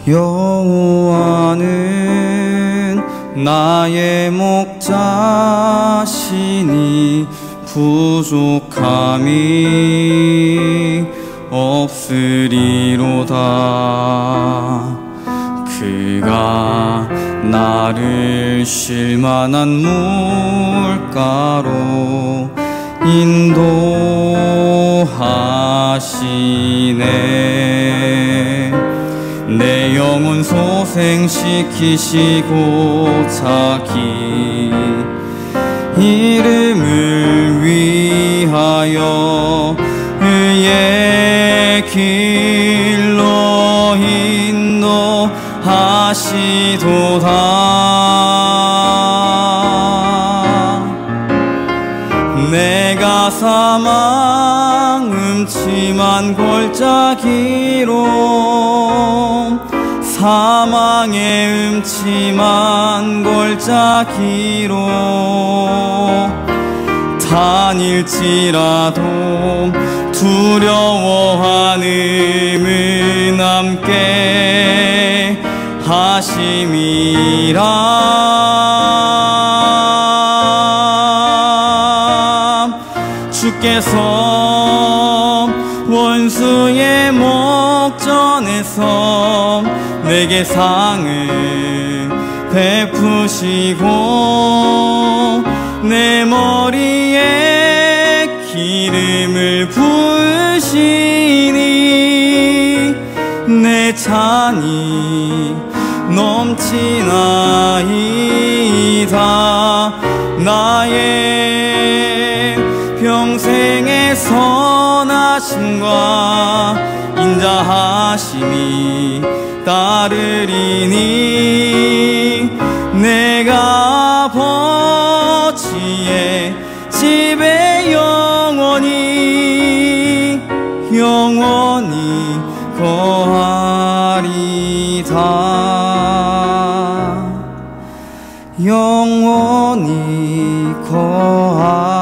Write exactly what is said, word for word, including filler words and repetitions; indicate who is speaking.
Speaker 1: 여호와는 나의 목자시니 부족함이 없으리로다. 그가 나를 쉴만한 물가로 인도하시네. 내 영혼 소생시키시고 자기 이름을 위하여 의의 길로 인도하시도다. 내가 사망 음침한 골짜기로 사망의 음침한 골짜기로 다닐지라도 두려워함은 함께 하심이라. 주께서 원수의 목전에서 내게 상을 베푸시고 내 머리에 기름을 부으시니 내 잔이 넘치나이다. 나의 평생의 선하심과 인자하심이 따르리니 내가 버지의 집에 영원히 영원히 거하리다. 영원히 거하리다.